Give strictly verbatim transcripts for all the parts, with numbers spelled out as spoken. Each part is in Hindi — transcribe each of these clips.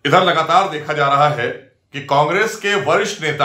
इधर लगातार देखा जा रहा है कि कांग्रेस के वरिष्ठ नेता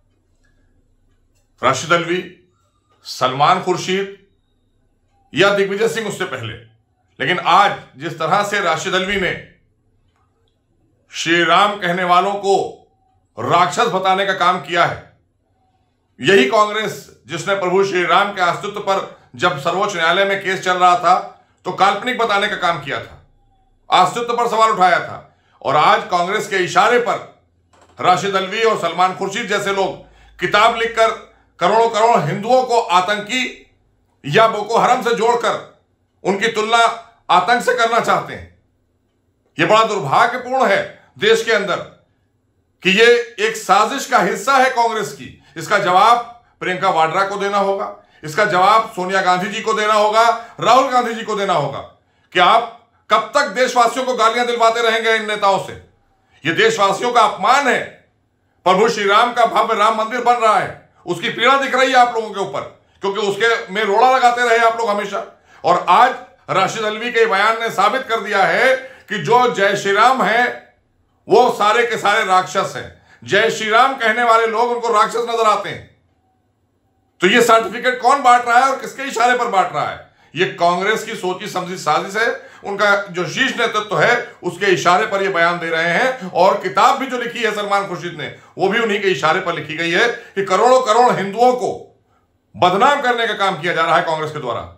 राशिद अल्वी, सलमान खुर्शीद या दिग्विजय सिंह उससे पहले, लेकिन आज जिस तरह से राशिद अल्वी ने श्री राम कहने वालों को राक्षस बताने का काम किया है, यही कांग्रेस जिसने प्रभु श्री राम के अस्तित्व पर जब सर्वोच्च न्यायालय में केस चल रहा था तो काल्पनिक बताने का काम किया था, अस्तित्व पर सवाल उठाया था, और आज कांग्रेस के इशारे पर राशिद अल्वी और सलमान खुर्शीद जैसे लोग किताब लिखकर करोड़ों करोड़ हिंदुओं को आतंकी या बोको हरम से जोड़कर उनकी तुलना आतंक से करना चाहते हैं। यह बड़ा दुर्भाग्यपूर्ण है देश के अंदर कि यह एक साजिश का हिस्सा है कांग्रेस की। इसका जवाब प्रियंका वाड्रा को देना होगा, इसका जवाब सोनिया गांधी जी को देना होगा, राहुल गांधी जी को देना होगा कि आप कब तक देशवासियों को गालियां दिलवाते रहेंगे इन नेताओं से। यह देशवासियों का अपमान है। प्रभु श्री राम का भव्य राम मंदिर बन रहा है, उसकी पीड़ा दिख रही है आप लोगों के ऊपर, क्योंकि उसके में रोड़ा लगाते रहे आप लोग हमेशा। और आज राशिद अल्वी के बयान ने साबित कर दिया है कि जो जय श्री राम है वो सारे के सारे राक्षस हैं। जय श्री राम कहने वाले लोग उनको राक्षस नजर आते हैं। तो ये सर्टिफिकेट कौन बांट रहा है और किसके इशारे पर बांट रहा है? ये कांग्रेस की सोची समझी साजिश है। उनका जो शीर्ष नेतृत्व है उसके इशारे पर ये बयान दे रहे हैं, और किताब भी जो लिखी है सलमान खुर्शीद ने वो भी उन्हीं के इशारे पर लिखी गई है कि करोड़ों करोड़ हिंदुओं को बदनाम करने का काम किया जा रहा है कांग्रेस के द्वारा।